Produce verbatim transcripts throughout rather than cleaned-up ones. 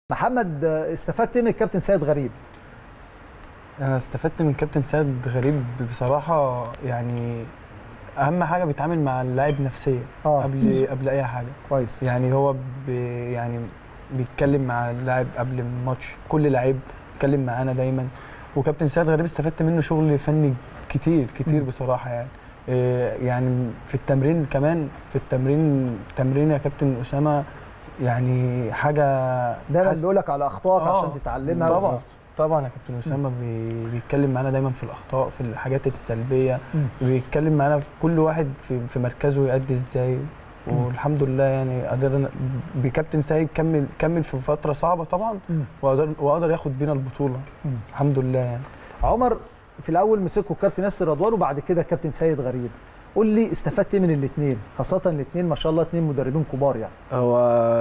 محمد، استفدت من الكابتن سيد غريب؟ انا استفدت من كابتن سيد غريب بصراحه، يعني اهم حاجه بيتعامل مع اللاعب نفسيا آه. قبل قبل اي حاجه. كويس. يعني هو بي يعني بيتكلم مع اللاعب قبل الماتش، كل لاعب بيتكلم معانا دايما. وكابتن سيد غريب استفدت منه شغل فني كتير كتير م. بصراحه. يعني يعني في التمرين كمان، في التمرين تمرين يا كابتن اسامه يعني حاجه دايما بيقول لك على اخطائك آه. عشان تتعلمها. طبعا طبعا يا كابتن اسامه بيتكلم معانا دايما في الاخطاء، في الحاجات السلبيه، بيتكلم معانا في كل واحد في في مركزه يأدي ازاي. والحمد لله يعني قدرنا بكابتن سيد كمل كمل في فتره صعبه طبعا، وقدر وقدر ياخد بينا البطوله الحمد لله. يعني عمر، في الاول مسكوا الكابتن ياسر رضوان وبعد كده الكابتن سيد غريب، قول لي استفدت من الاثنين، خاصه الاثنين ما شاء الله اثنين مدربين كبار. يعني هو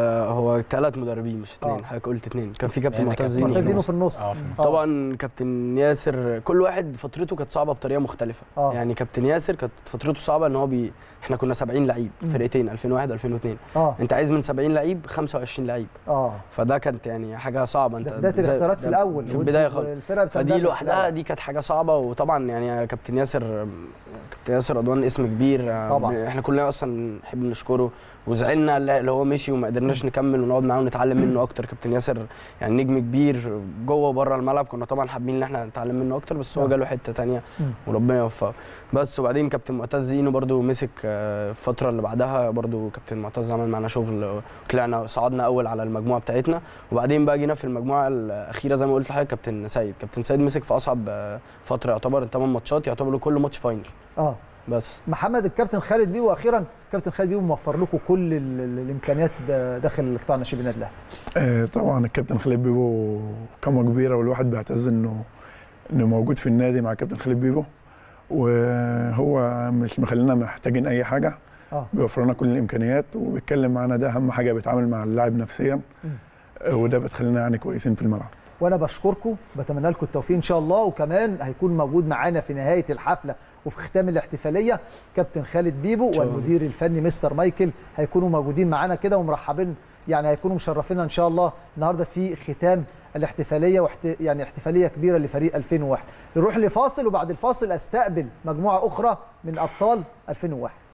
هو ثلاث مدربين مش اثنين. حضرتك قلت اثنين، كان في كابتن معتز زينو معتز زينو في النص. آه. طبعا كابتن ياسر كل واحد فترته كانت صعبه بطريقه مختلفه. آه. يعني كابتن ياسر كانت فترته صعبه ان هو بي... احنا كنا سبعين لعيب فرقتين ألفين وواحد ألفين واثنين. آه. انت عايز من سبعين لعيب خمسة وعشرين لعيب. اه فده كانت يعني حاجه صعبه. انت بدايه الاختيارات في الاول في البدايه خالص، فدي لوحدها دي كانت حاجه صعبه. وطبعا يعني كابتن ياسر كابتن ياسر رضوان اسم كبير طبعا، احنا كلنا اصلا نحب نشكره. وزعلنا اللي هو مشي وما قدرناش نكمل ونقعد معاه ونتعلم منه اكتر. كابتن ياسر يعني نجم كبير جوه وبره الملعب، كنا طبعا حابين ان احنا نتعلم منه اكتر، بس هو جاله حته ثانيه وربنا يوفقه. بس وبعدين كابتن معتز زينو برده مسك الفتره اللي بعدها، برده كابتن معتز عمل معانا شغل، طلعنا صعدنا اول على المجموعه بتاعتنا. وبعدين بقى جينا في المجموعه الاخيره زي ما قلت لحضرتك كابتن سيد كابتن سيد مسك في اصعب فتره، يعتبر ثمان ماتشات، يعتبر كل ماتش فاينل. اه بس محمد، الكابتن خالد بيبو اخيرا، الكابتن خالد بيبو موفر لكم كل الامكانيات داخل قطاع ناشئين النادي الاهلي. آه طبعا الكابتن خالد بيبو قامه كبيره، والواحد بيعتز انه انه موجود في النادي مع الكابتن خالد بيبو، وهو مش مخلينا محتاجين اي حاجه. آه. بيوفر لنا كل الامكانيات وبيتكلم معانا، ده اهم حاجه، بيتعامل مع اللاعب نفسيا. آه وده بتخلينا يعني كويسين في الملعب. وانا بشكركم، بتمنى لكم التوفيق ان شاء الله. وكمان هيكون موجود معانا في نهايه الحفله وفي ختام الاحتفاليه كابتن خالد بيبو والمدير الفني مستر مايكل، هيكونوا موجودين معانا كده ومرحبين، يعني هيكونوا مشرفينا ان شاء الله النهارده في ختام الاحتفاليه، واحت... يعني احتفاليه كبيره لفريق ألفين وواحد. نروح لفاصل وبعد الفاصل استقبل مجموعه اخرى من ابطال ألفين وواحد.